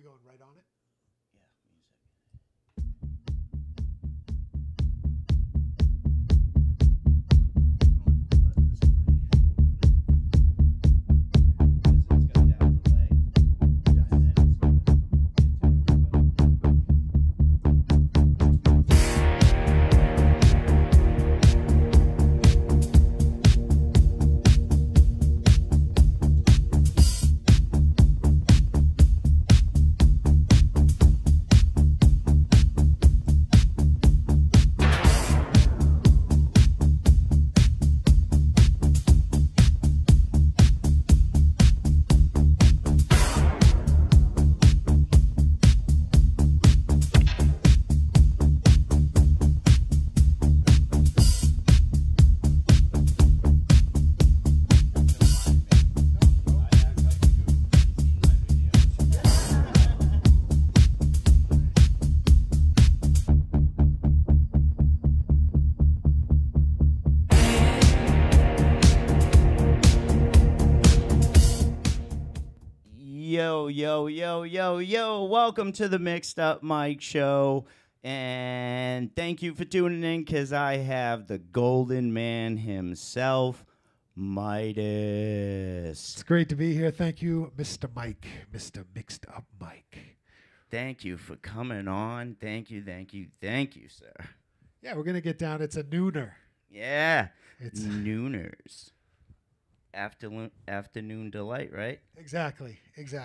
going right on it? Yo, welcome to the Mixed Up Mike Show, and thank you for tuning in, because I have the golden man himself, Midas. It's great to be here. Thank you, Mr. Mike, Mr. Mixed Up Mike. Thank you for coming on. Thank you, sir. Yeah, we're going to get down. It's a nooner. Yeah, it's nooners. Afternoon delight, right? Exactly.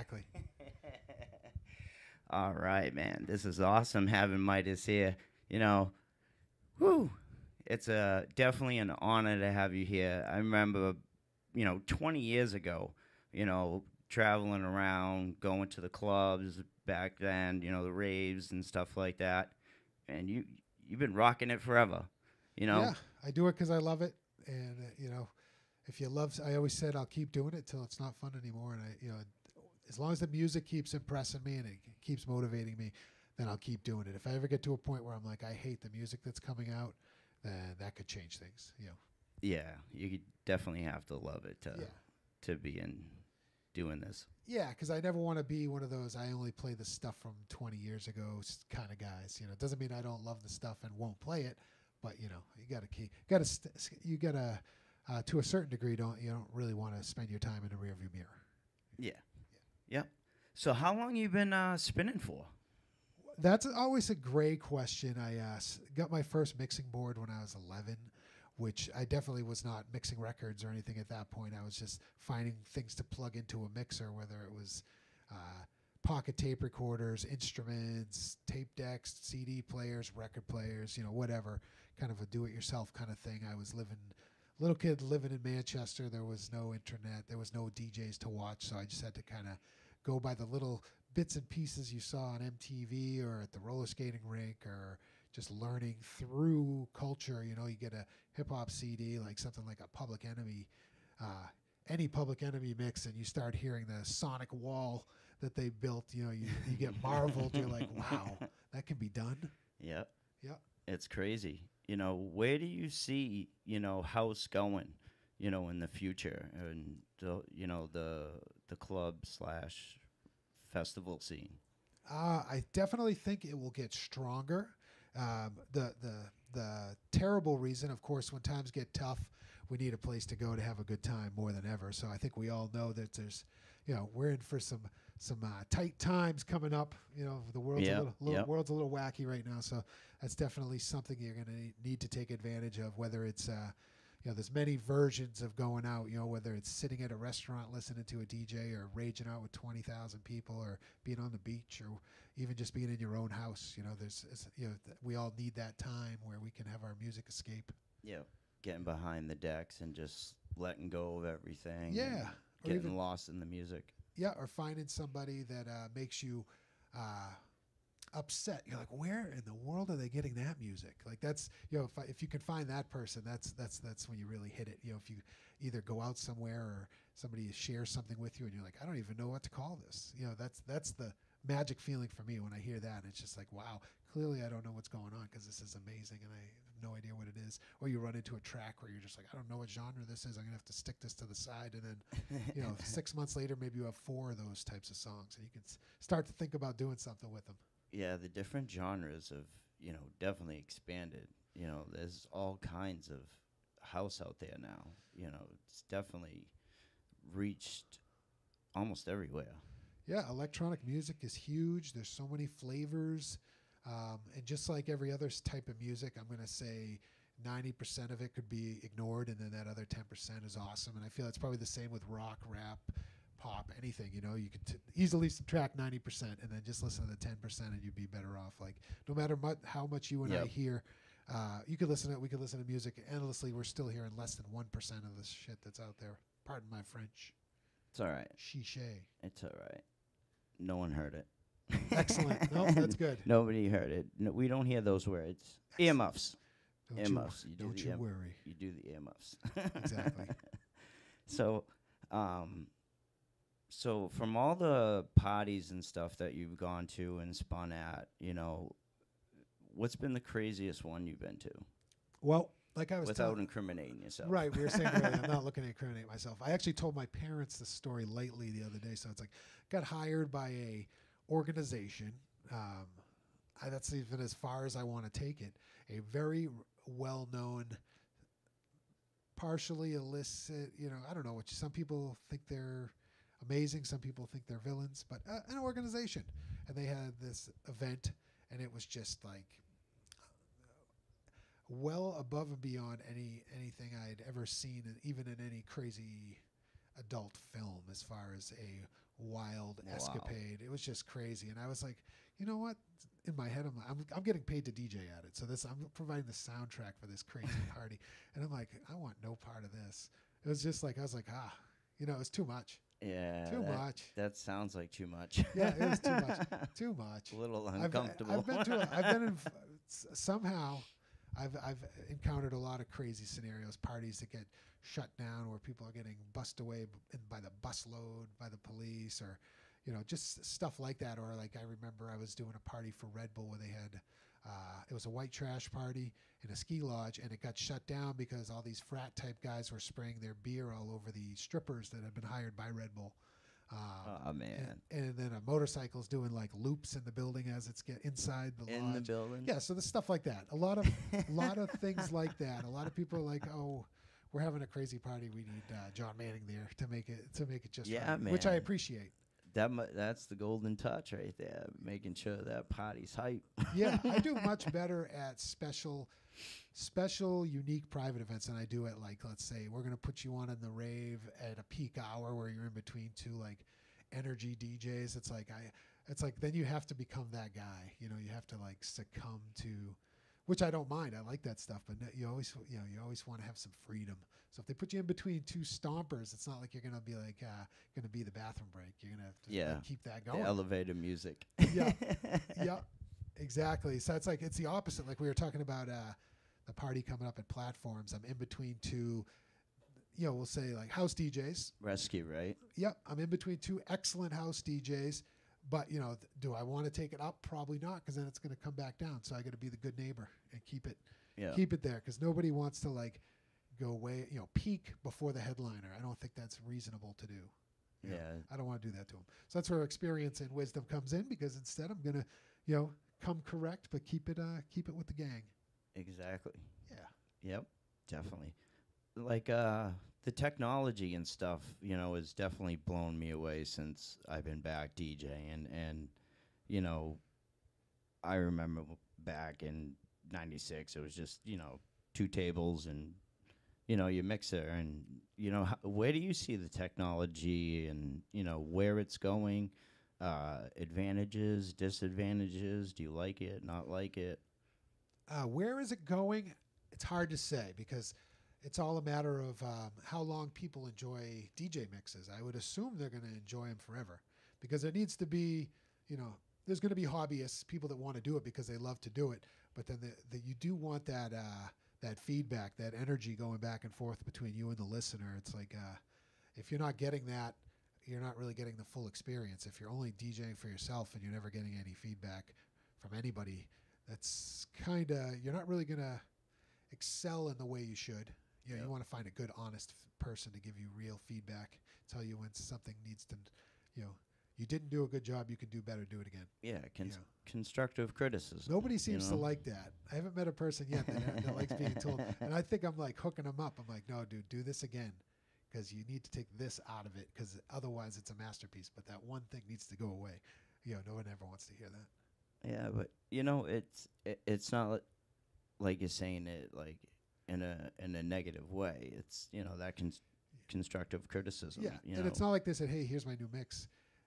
All right, man. This is awesome having Midas here. You know, it's definitely an honor to have you here. I remember, 20 years ago, traveling around, going to the clubs back then, the raves and stuff like that. And you've been rocking it forever, Yeah, I do it because I love it. And, if you love, I always said I'll keep doing it till it's not fun anymore. And as long as the music keeps impressing me and it keeps motivating me, then I'll keep doing it. If I ever get to a point where I'm like, I hate the music that's coming out, then that could change things. Yeah, you definitely have to love it to be in doing this. Yeah, because I never want to be one of those I only play the stuff from 20 years ago kind of guys. It doesn't mean I don't love the stuff and won't play it, but you gotta to a certain degree, you don't really want to spend your time in a rearview mirror. Yeah. So how long you been spinning for? That's always a great question. I got my first mixing board when I was 11, which I definitely was not mixing records or anything at that point. I was just finding things to plug into a mixer, whether it was pocket tape recorders, instruments, tape decks, CD players, record players, whatever, kind of a do-it-yourself kind of thing. I was little kid living in Manchester. There was no internet. There was no DJs to watch, so I just had to kind of go by the little bits and pieces you saw on MTV or at the roller skating rink, or just learning through culture. You get a hip-hop CD, like something like a Public Enemy, any Public Enemy mix, and you start hearing the sonic wall that they built. You get marveled. You're like, wow, that can be done. Yep. Yeah. It's crazy. Where do you see, house going, in the future, and the club / festival scene? I definitely think it will get stronger. The terrible reason, of course, when times get tough, we need a place to go to have a good time more than ever. So I think we all know that there's, we're in for some tight times coming up. The world's world's a little wacky right now. So that's definitely something you're going to need to take advantage of, whether it's, there's many versions of going out, whether it's sitting at a restaurant listening to a DJ, or raging out with 20,000 people, or being on the beach, or even just being in your own house. We all need that time where we can have our music escape. Yeah. Getting behind the decks and just letting go of everything. Yeah. Getting lost in the music. Yeah, or finding somebody that makes you upset. You're like, where in the world are they getting that music? Like, that's, if you can find that person, that's when you really hit it. If you either go out somewhere or somebody shares something with you and you're like, I don't even know what to call this. That's the magic feeling for me when I hear that. It's just like, wow, clearly I don't know what's going on, because this is amazing and I've no idea what it is, or you run into a track where you're just like, I don't know what genre this is. I'm gonna have to stick this to the side, and then 6 months later, maybe you have 4 of those types of songs, and you can start to think about doing something with them. Yeah, the different genres have definitely expanded. There's all kinds of house out there now. It's definitely reached almost everywhere. Yeah, electronic music is huge. There's so many flavors. And just like every other type of music, I'm going to say 90% of it could be ignored, and then that other 10% is awesome. And I feel it's probably the same with rock, rap, pop, anything. You could easily subtract 90% and then just listen to the 10%, and you'd be better off. Like, no matter how much you and I hear, we could listen to music endlessly. We're still hearing less than 1% of the shit that's out there. Pardon my French. It's all right. Chiche. It's all right. No one heard it. Excellent. No, that's good. Nobody heard it. No, we don't hear those words. Earmuffs. Earmuffs. Don't you worry. You do the earmuffs. Exactly. So from all the parties and stuff that you've gone to and spun at, what's been the craziest one you've been to? Well, like I was without incriminating yourself. Right. We were saying earlier, I'm not looking to incriminate myself. I actually told my parents this story lately the other day. So it's like, got hired by a organization. That's even as far as I want to take it. A very well-known, partially illicit, I don't know what some people think they're amazing. Some people think they're villains, but an organization. And they had this event, and it was just like well above and beyond anything I'd ever seen, even in any crazy adult film, as far as a wild escapade. It was just crazy, and I was like, you know what? In my head, I'm getting paid to DJ at it, so I'm providing the soundtrack for this crazy party, and I'm like, I want no part of this. It was just like I was like, it's too much. Yeah, too much. That sounds like too much. Yeah, it was too much. Too much. A little uncomfortable. I've encountered a lot of crazy scenarios, parties that get shut down where people are getting bussed away by the busload, by the police, or, just stuff like that. Or like I remember I was doing a party for Red Bull where they had, it was a white trash party in a ski lodge, and it got shut down because all these frat type guys were spraying their beer all over the strippers that had been hired by Red Bull. Oh man! And then a motorcycle's doing like loops in the building as it's inside the lodge. In the building. Yeah, so the stuff like that. A lot of things like that. A lot of people are like, oh, we're having a crazy party. We need John Manning there to make it just right, man. Which I appreciate. That's the golden touch right there, making sure that party's hype. Yeah, I do much better at special, unique private events than I do at, like, let's say we're going to put you on in the rave at a peak hour where you're in between two like energy DJs. It's like then you have to become that guy. You have to like succumb to, which I don't mind. I like that stuff, but you always want to have some freedom. So if they put you in between two stompers, it's not like you're gonna be like gonna be the bathroom break. You're gonna have to like, keep that going. The elevator music. Yeah, yeah, exactly. So it's the opposite. Like we were talking about the party coming up at Platforms. I'm in between two, we'll say like house DJs. Rescue, right? Yep, I'm in between two excellent house DJs. But, do I want to take it up? Probably not, because then it's going to come back down. So I got to be the good neighbor and keep it there, because nobody wants to like go way, peak before the headliner. I don't think that's reasonable to do. Yeah. I don't want to do that to them. So that's where experience and wisdom comes in, because instead I'm going to, come correct, but keep it with the gang. Exactly. Yeah. Yep. Definitely. Like the technology and stuff, has definitely blown me away since I've been back DJing. And I remember back in '96, it was just, 2 tables and, your mixer. And, where do you see the technology and, where it's going? Advantages, disadvantages? Do you like it, not like it? Where is it going? It's hard to say, because it's all a matter of how long people enjoy DJ mixes. I would assume they're going to enjoy them forever, because there needs to be, there's going to be hobbyists, people that want to do it because they love to do it. But then you do want that feedback, that energy going back and forth between you and the listener. It's like if you're not getting that, you're not really getting the full experience. If you're only DJing for yourself and you're never getting any feedback from anybody, that's kind of, you're not really going to excel in the way you should. You know, Yep. you want to find a good, honest person to give you real feedback, tell you when something needs to, you know, you didn't do a good job, you can do better, do it again. Yeah, You know. constructive criticism. Nobody seems to know? like that. I haven't met a person yet that likes being told. And I think I'm like hooking them up. I'm like, no, dude, do this again, because you need to take this out of it, because otherwise it's a masterpiece. But that one thing needs to go away. You know, no one ever wants to hear that. Yeah, but you know, it's not like you're saying it like in a negative way. It's, you know, that constructive criticism. Yeah, you and know? it's not like they said, hey, here's my new mix.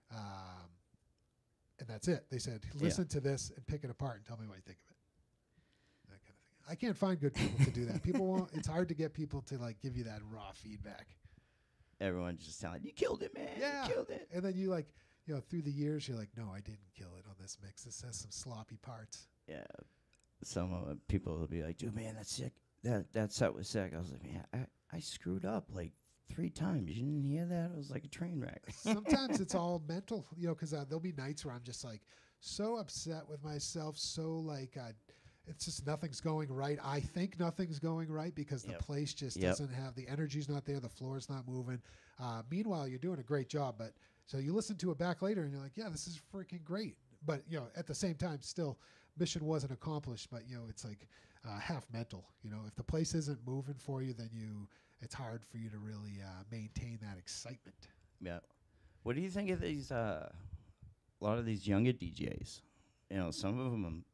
And that's it. They said, listen to this and pick it apart and tell me what you think of it. That kind of thing. I can't find good people to do that. People won't. It's hard to get people to like give you that raw feedback. Everyone's just telling you killed it, man. Yeah. You killed it. And then you like, you know, through the years, you're like, no, I didn't kill it on this mix. This has some sloppy parts. Yeah. Some people will be like, dude, man, that's sick. That set was sick. I was like, man, I screwed up like 3 times. You didn't hear that? It was like a train wreck. Sometimes it's all mental, you know, because there'll be nights where I'm just like so upset with myself, so like it's just nothing's going right. I think nothing's going right because the place just doesn't have, the energy's not there, the floor's not moving. Meanwhile, you're doing a great job, but so you listen to it back later and you're like, yeah, this is freaking great. But, you know, at the same time, still, mission wasn't accomplished, but, you know, it's like half mental. You know, if the place isn't moving for you, then it's hard for you to really maintain that excitement. Yeah. What do you think of these, a lot of these younger DJs? You know, some of them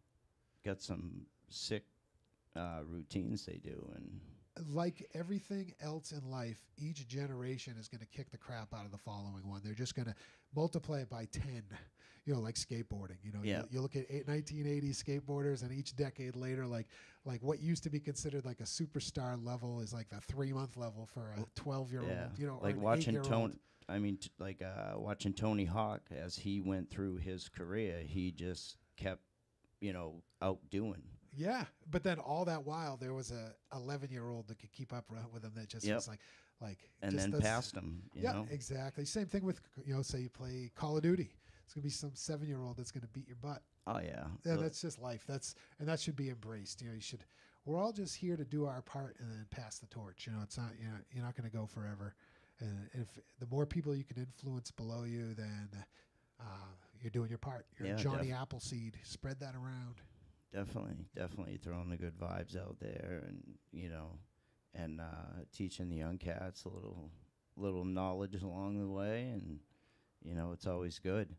got some sick routines they do. And like everything else in life, each generation is going to kick the crap out of the following one. They're just going to multiply it by 10. You know, like skateboarding. You know, you look at 1980s skateboarders, and each decade later, like what used to be considered like a superstar level is like the 3-month level for a 12-year-old. You know, like or an watching 8-year-old. watching Tony Hawk as he went through his career, he just kept, you know, outdoing. Yeah, but then all that while there was a 11-year-old that could keep up with him that just was like and just then passed him. You know? Exactly. Same thing with, you know, say you play Call of Duty. It's gonna be some 7-year-old that's gonna beat your butt. Oh yeah. Yeah, that's just life. And that should be embraced. You know, we're all just here to do our part and then pass the torch. You know, it's not, you know, you're not gonna go forever. And if the more people you can influence below you, then you're doing your part. You're Johnny Appleseed. Spread that around. Definitely throwing the good vibes out there, and you know, and teaching the young cats a little knowledge along the way, and you know, it's always good.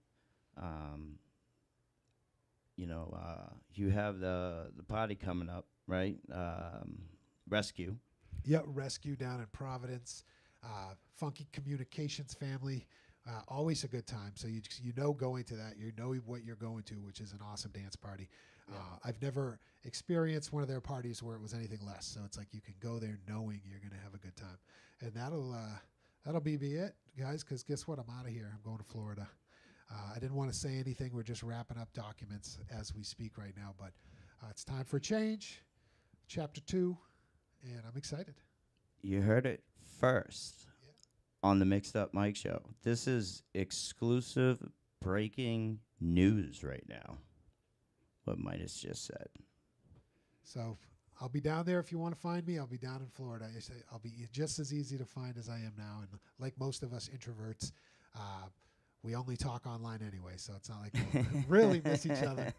You know, you have the party coming up, right? Rescue. Yeah, Rescue down in Providence. Funky Communications family. Always a good time. So you know going to that, you know what you're going to, which is an awesome dance party. I've never experienced one of their parties where it was anything less. So it's like you can go there knowing you're going to have a good time. And that'll be it, guys, because guess what? I'm out of here. I'm going to Florida. I didn't want to say anything. We're just wrapping up documents as we speak right now. But it's time for a change. Chapter 2. And I'm excited. You heard it first on the MixedupMike Show. This is exclusive breaking news right now, what Midas just said. So I'll be down there if you want to find me. I'll be down in Florida. I'll be just as easy to find as I am now. And like most of us introverts, we only talk online anyway, so it's not like we really miss each other.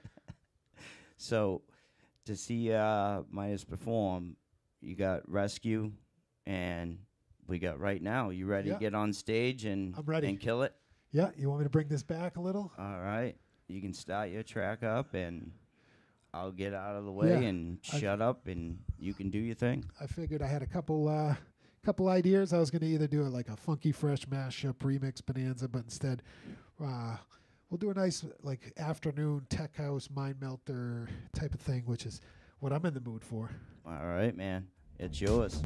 So to see Midas perform, you got Rescue, and we got Right Now. You ready to get on stage and I'm ready and kill it? Yeah, you want me to bring this back a little? All right. You can start your track up, and I'll get out of the way and shut up, and you can do your thing. I figured I had a couple ideas. I was going to either do it like a funky fresh mashup remix bonanza, but instead we'll do a nice like afternoon tech house mind melter type of thing, which is what I'm in the mood for. All right, man. It's yours.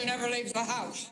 who never leaves the house.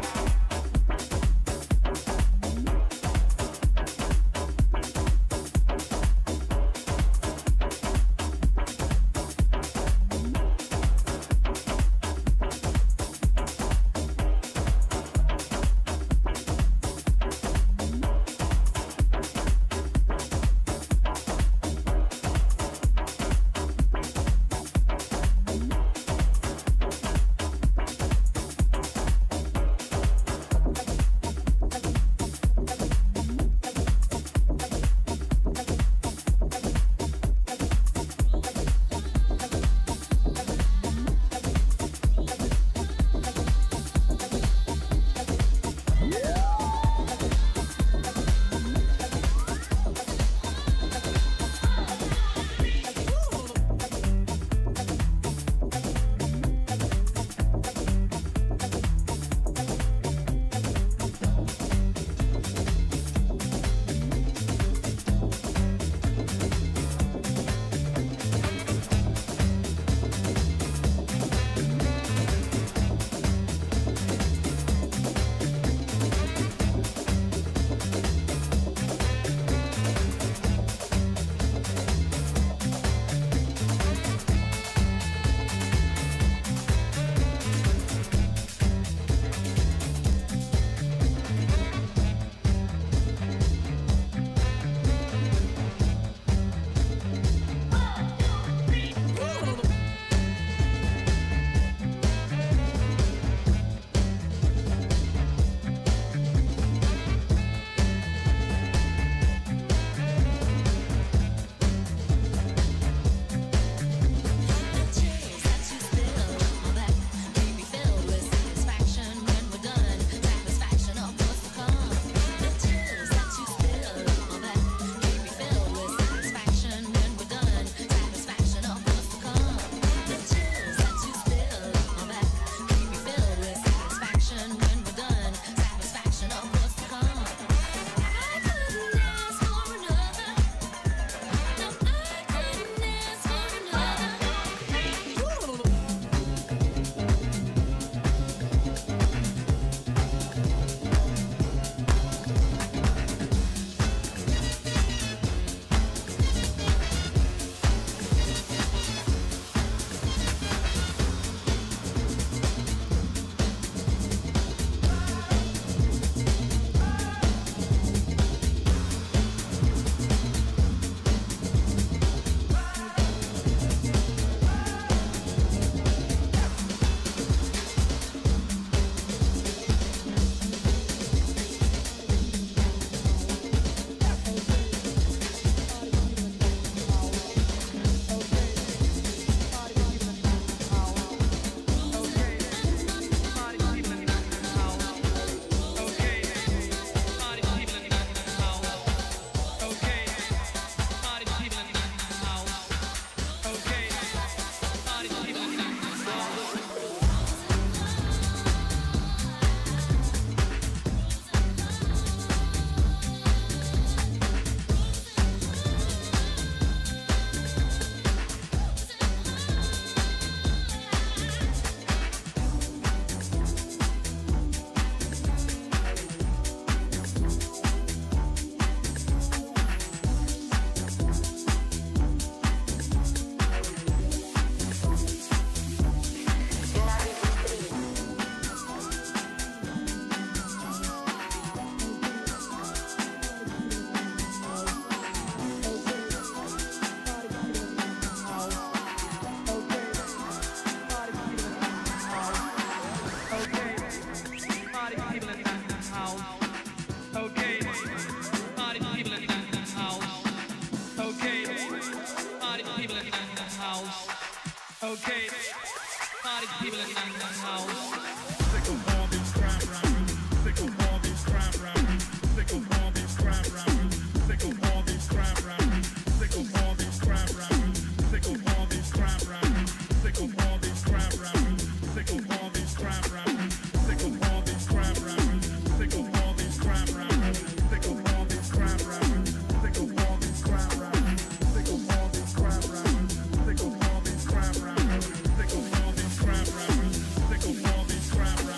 Okay, party people in the house. Sick of all these crap rappers. Sick of all these crap rappers. Sick of all these crap rappers. Sick of all these crap rappers. Sick of all these crap rappers. Sick of all these crap rappers. Sick of all these crap rappers. Sick of all these crap rappers. Sick of all these crap rappers. Sick of all these crap rappers. Sick of all these crap rappers. Sick of all these crap rappers. Sick of all these crap rappers. Sick of all these crap rappers. Sick of all these crap rappers. Sick of all these crap rappers.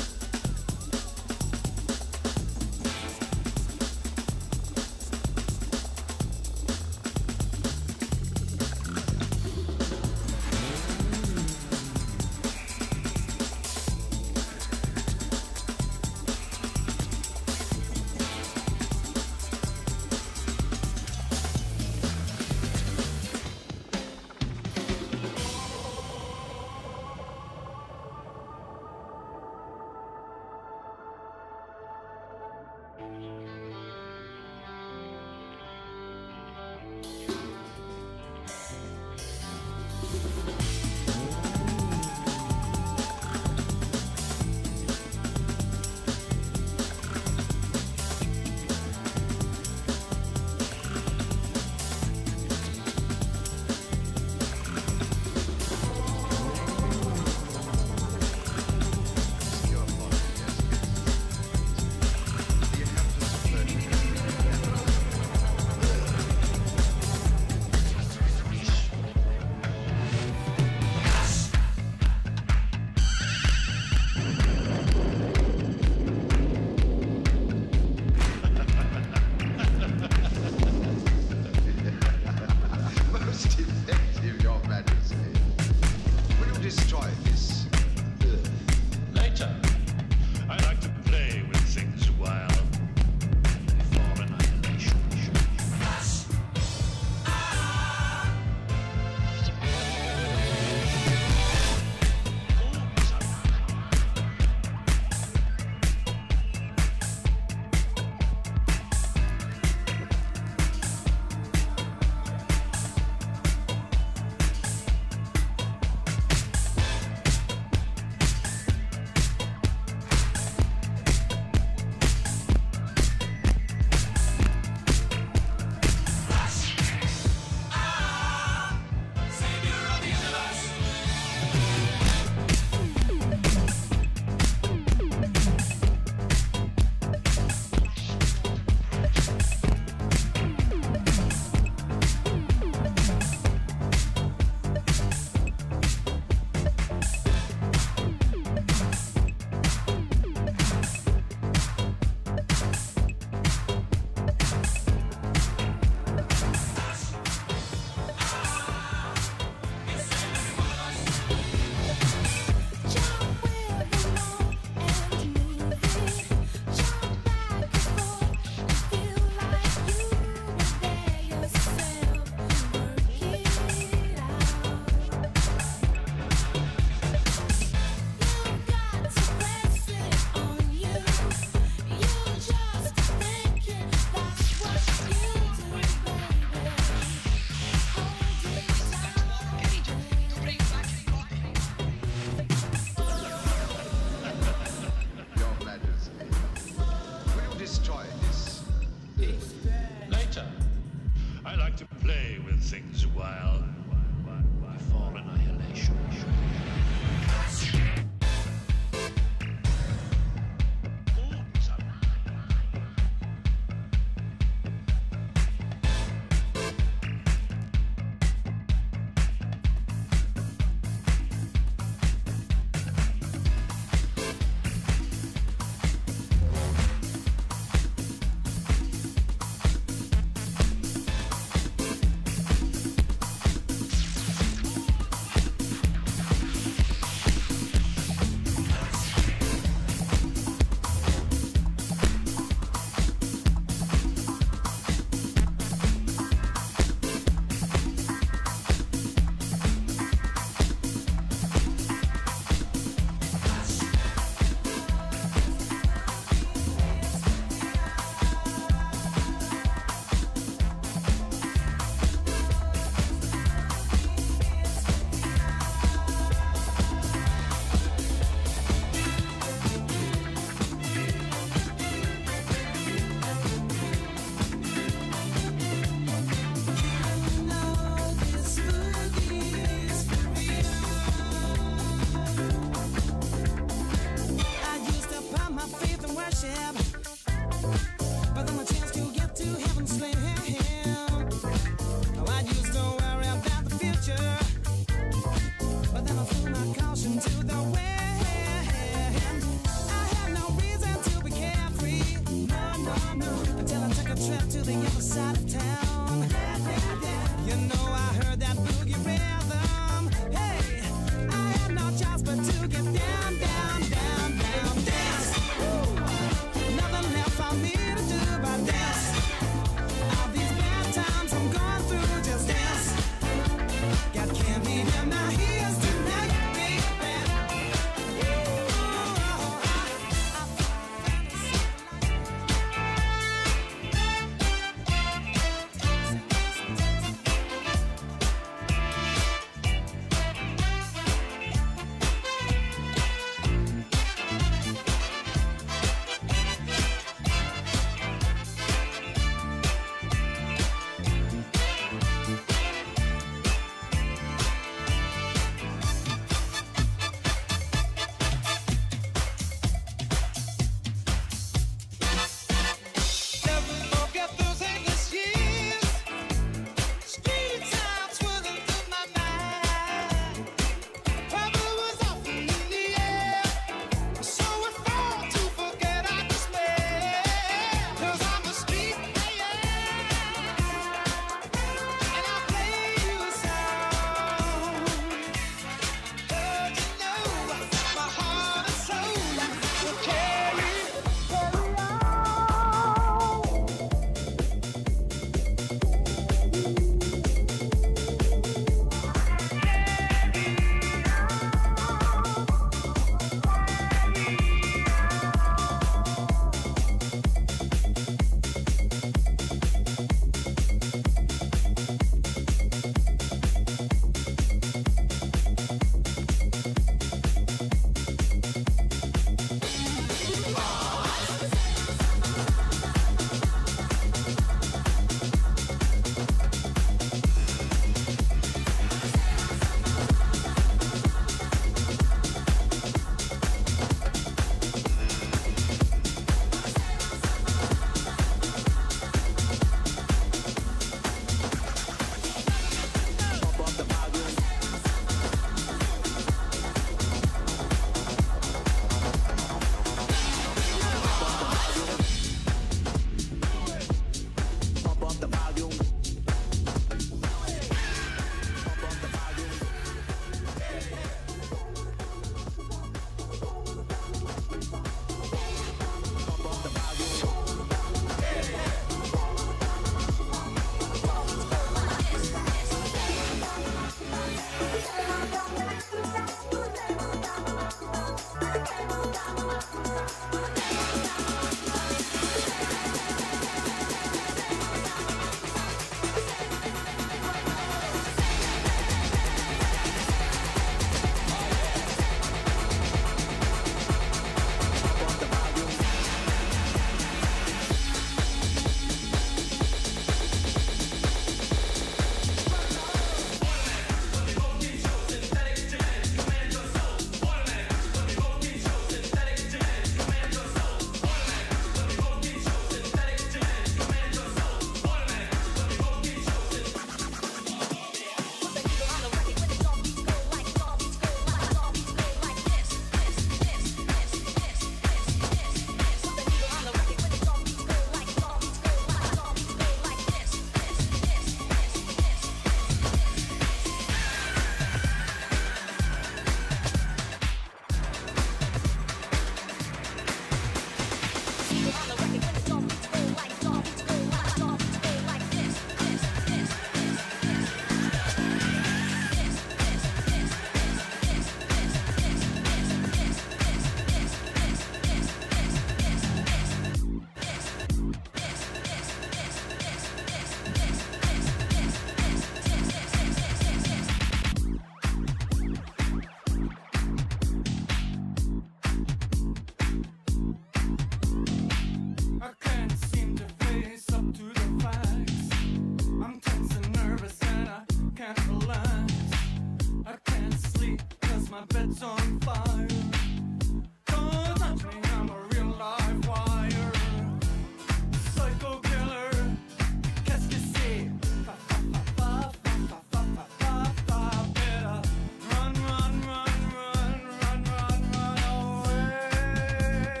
my bed's on fire. Don't touch me, I'm a real live wire. Psycho killer, qu'est-ce que c'est? Fa fa fa fa fa fa fa fa fa. Better run, run, run, run, run, run, run away.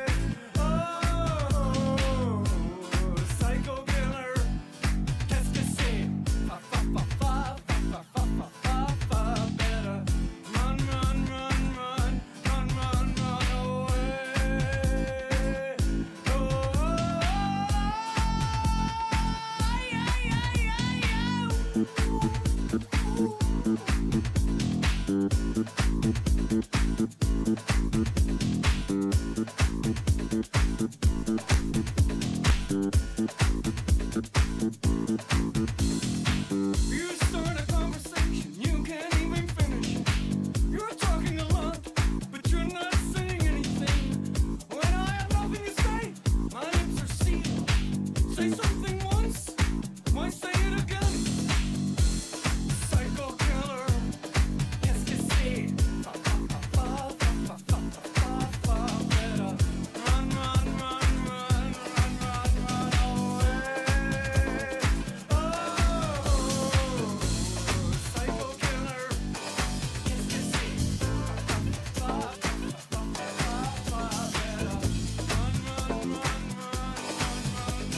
Oh, psycho killer, qu'est-ce que c'est? Fa fa fa fa fa fa fa fa fa. Better run, run, run, run, run, run, run away. You start a conversation, you can't even finish it. You're talking a lot, but you're not saying anything. When I have nothing to say, my lips are sealed. Say something once, why say it again? Psycho killer, qu'est-ce que c'est? Fa fa fa fa fa fa fa fa fa. Better run, run, run, run, run, run, run away. Oh, psycho killer, qu'est-ce que c'est? Fa fa fa fa fa fa fa. Better run, run, run, run, run, run,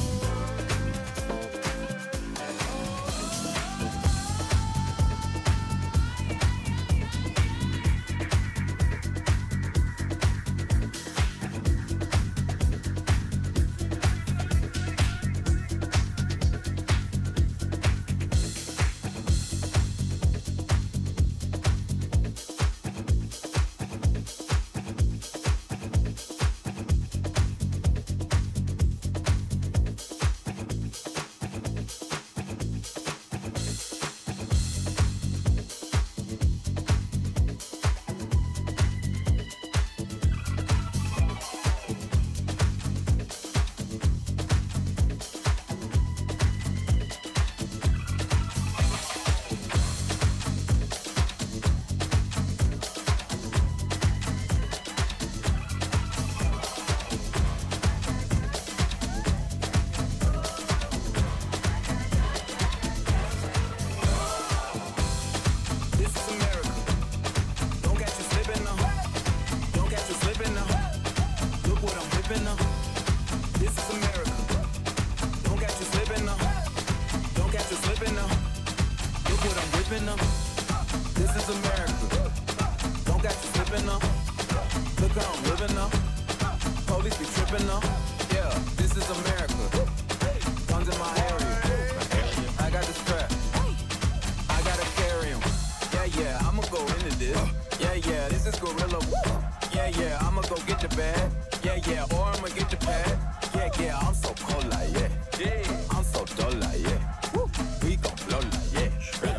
This is America. Don't catch you slipping now. Don't catch you slipping now. Look what I'm whipping now. This is America. Don't catch you slipping now. Don't catch you slipping now. Look what I'm whipping now. This is America. Don't catch you slipping now. Look how I'm living now. Police be tripping now. Yeah, this is America. Guns in my area. I got the strap. I gotta carry 'em. Yeah, I'ma go into this. Yeah, this is gorilla. Yeah, I'ma go get the bag. Yeah, or I'ma get the pad. Yeah, I'm so cold like yeah. I'm so dull like yeah. We gon' blow like yeah.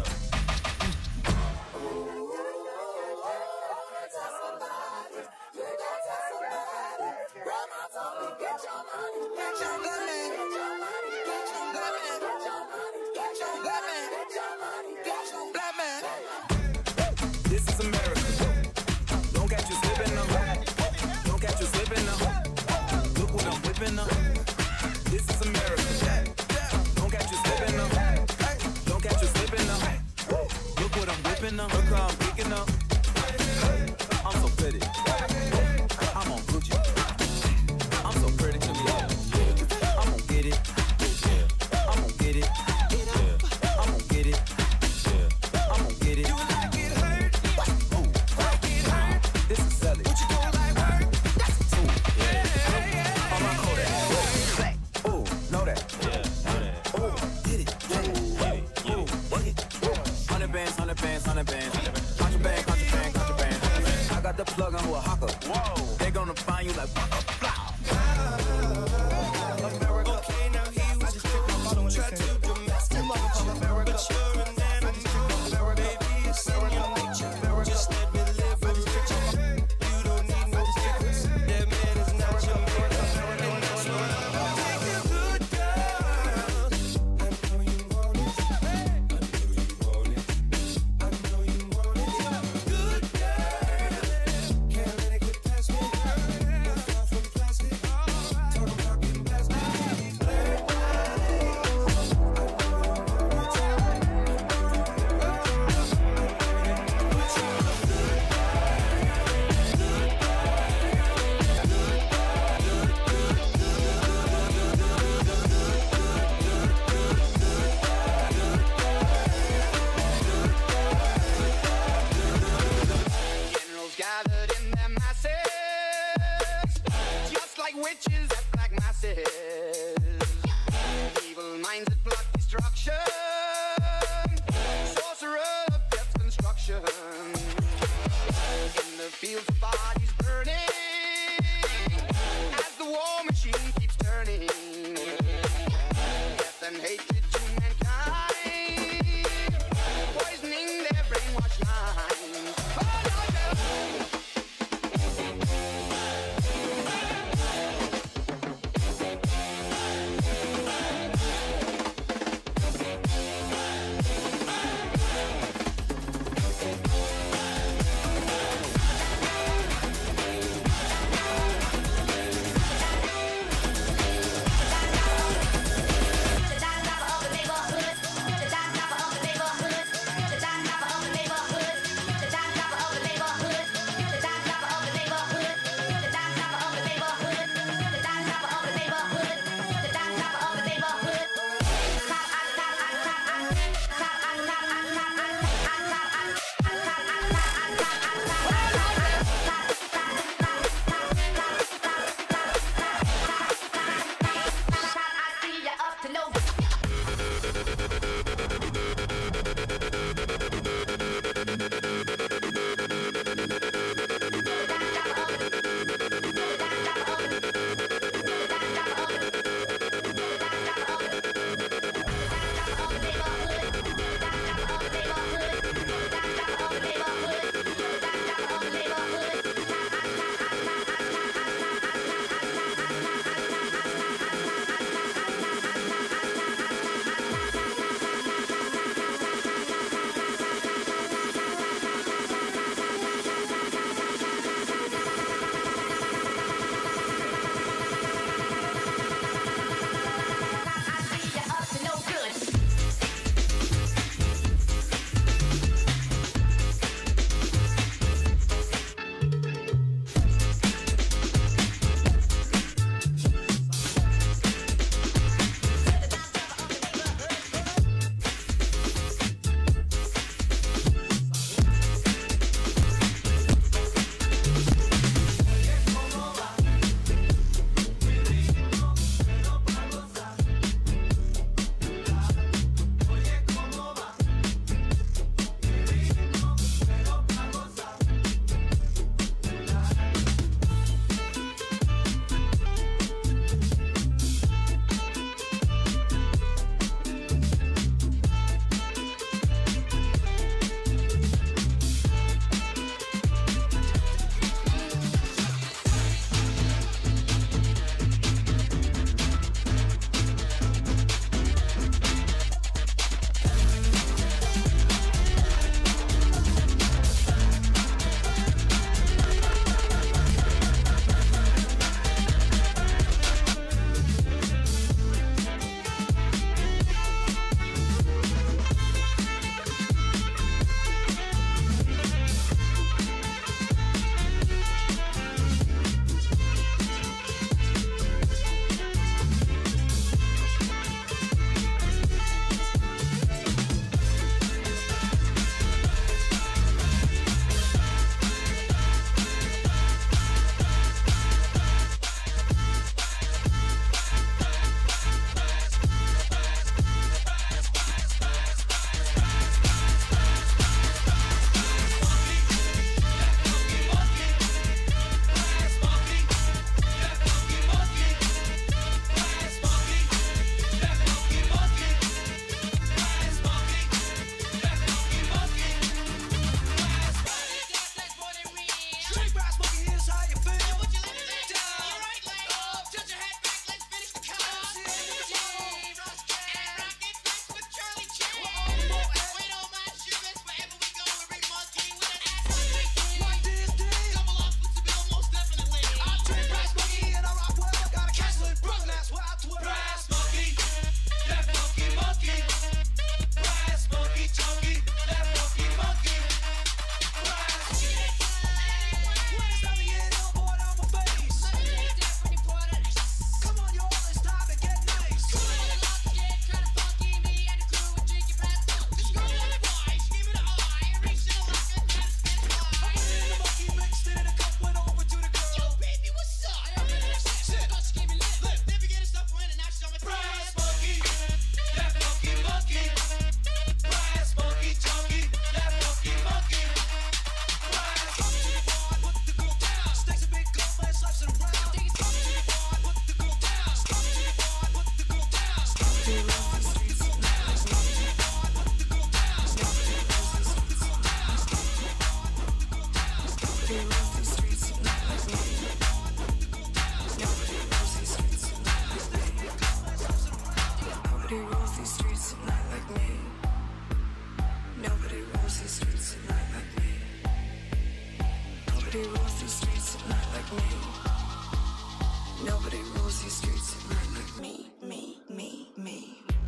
This is America. Don't catch you slipping now. Don't catch you slipping now. Look what I'm whipping now. This is America. Don't catch you slipping now. Don't catch you slipping now. Look what I'm whipping now. Look how I'm picking up. I'm so pretty. I'm on Gucci. I'm so pretty to me. I'm gonna get it. I'm gonna get it. I'm gonna get it. I'm gonna get it. This is selling. What you doing like work? That's a yeah. On my Kodak. Ooh, know that. Yeah, ooh, get it. Ooh, work it. 100 bands, 100 bands, 100 bands. Contraband, contraband, contraband. I got the plug on who a hawker. Whoa. They gonna find you like blah, blah, blah. Okay, now here we go. Try to domestic America. But you're an animal. Baby, it's in your nature. Just let me live with you. You don't need no stickers. That man is not your man. And that's what I'm take a good girl. I know you want it. I know you want it. I know you want it. Good girl. these streets at night like me. Nobody rules these streets at night like me. Nobody rules these streets at night like me, me, me, me.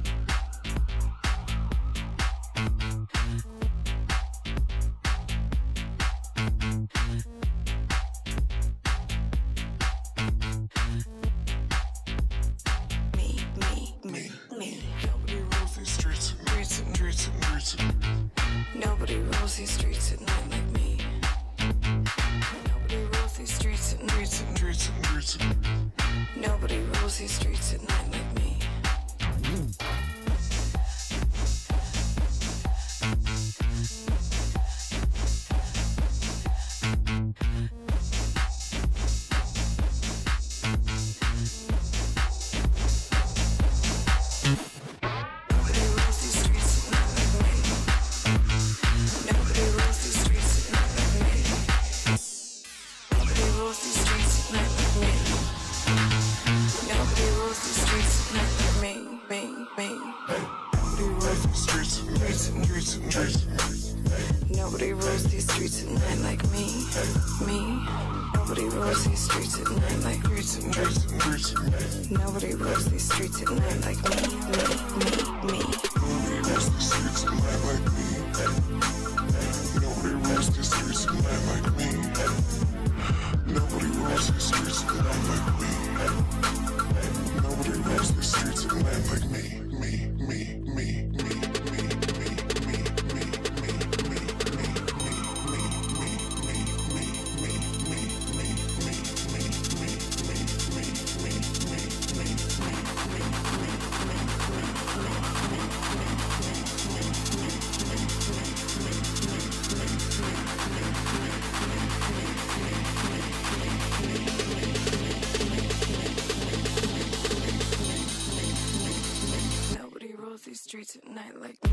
Nobody rules these streets at night like me. Nobody rules these streets at night. Nobody rules these streets at night like me. Nobody rules these streets at night like me, me. Nobody rules these streets at night like me. Nobody rules these streets at night like me, me, me, me. Nobody rules these streets at night like me. Nobody rules these streets at night like me. Nobody rules these streets at night like me. Nobody rules these streets at night like me, me, me, me, me. These streets at night like me.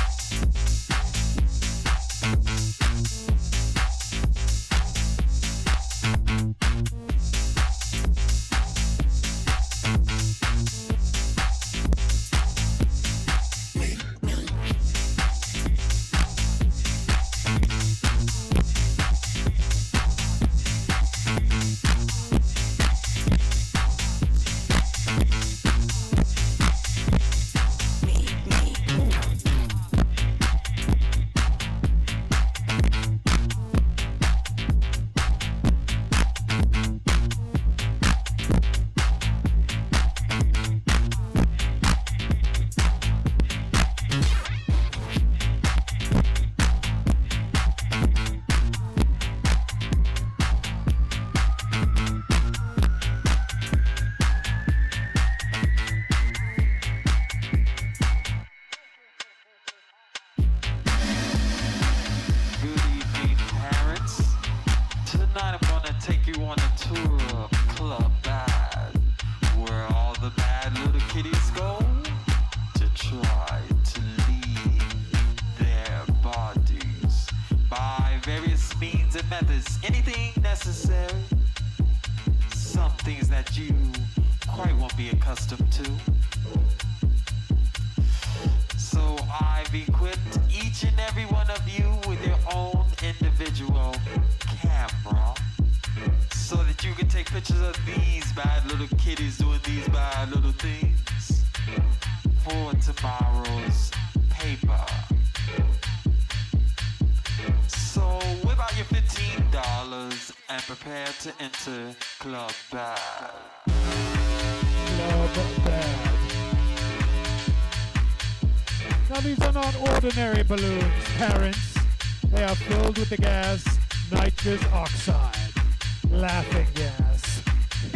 Now these are not ordinary balloons, parents. They are filled with the gas nitrous oxide. Laughing gas.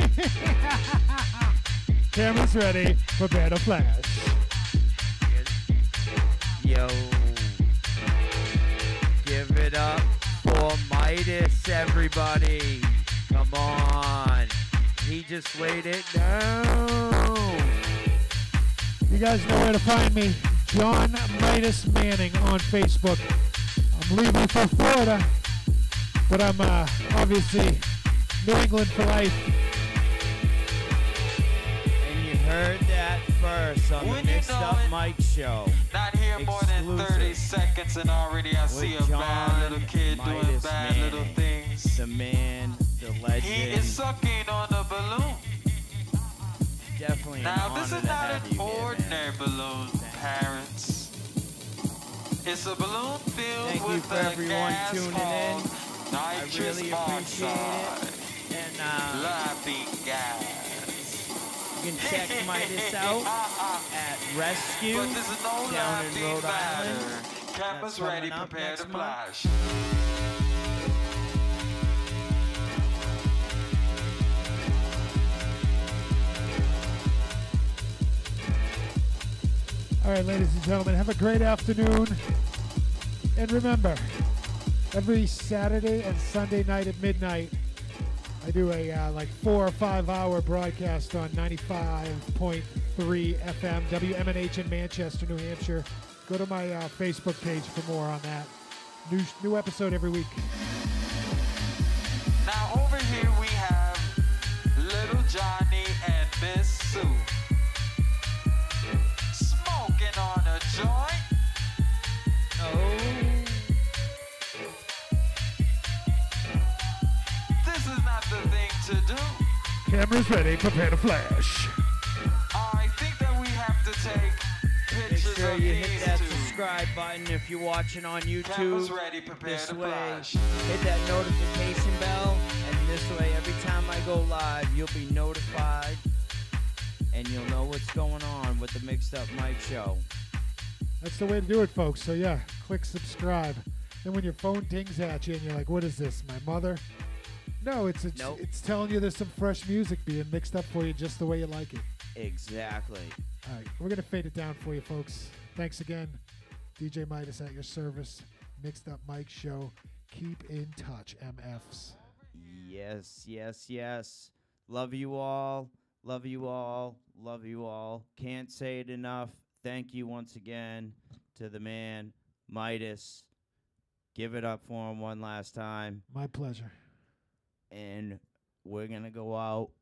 Camera's ready. Prepare to flash. Yo. Give it up for Midas, everybody. Come on. He just laid it down. You guys know where to find me. John Midas Manning on Facebook. I'm leaving for Florida, but I'm obviously New England for life. And you heard that that first on the When you Mixed know Up it. Mike Show. Not here more than 30 Exclusive. seconds and already I see a With bad little John kid doing Midas bad little Manning. things. The man, the He legend. is sucking on a balloon. Definitely an Now honor this is to not have an you here, man. ordinary balloon, parents. It's a balloon filled Thank you with for a everyone gas tuning in. called I nitrous really appreciate oxide. it. And Laughing gas. you can check Midas out at Rescue But this is no down in laughing Rhode matter. Island. Campus That's ready, coming up prepare next to month. flash. All right, ladies and gentlemen, have a great afternoon. And remember, every Saturday and Sunday night at midnight, I do a like 4 or 5 hour broadcast on 95.3 FM, WMNH in Manchester, New Hampshire. Go to my Facebook page for more on that. New episode every week. Now over here we have Little Johnny and Miss Sue. Smoking on a joint. Oh. This is not the thing to do. Cameras ready, prepare to flash. I think that we have to take Make pictures sure of you these hit that two. subscribe button if you're watching on Cameras YouTube. ready, prepare This to way, flash. hit that notification bell, and this way, every time I go live, you'll be notified, and you'll know what's going on with the Mixed Up Mike Show. That's the way to do it, folks. So yeah, click subscribe. Then when your phone dings at you and you're like, what is this, my mother? No, it's Nope. it's telling you there's some fresh music being mixed up for you just the way you like it. Exactly. All right, we're going to fade it down for you, folks. Thanks again. DJ Midas at your service. Mixed Up Mike Show. Keep in touch, MFs. Yes, yes, yes. Love you all. Love you all. Love you all. Can't say it enough. Thank you once again to the man, Midas. Give it up for him one last time. My pleasure. And we're going to go out